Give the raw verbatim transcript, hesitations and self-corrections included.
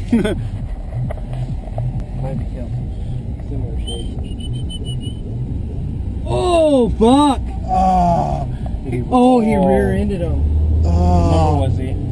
Might be similar shape. Oh, fuck! Oh, Oh, he rear-ended him. Oh. What number was he?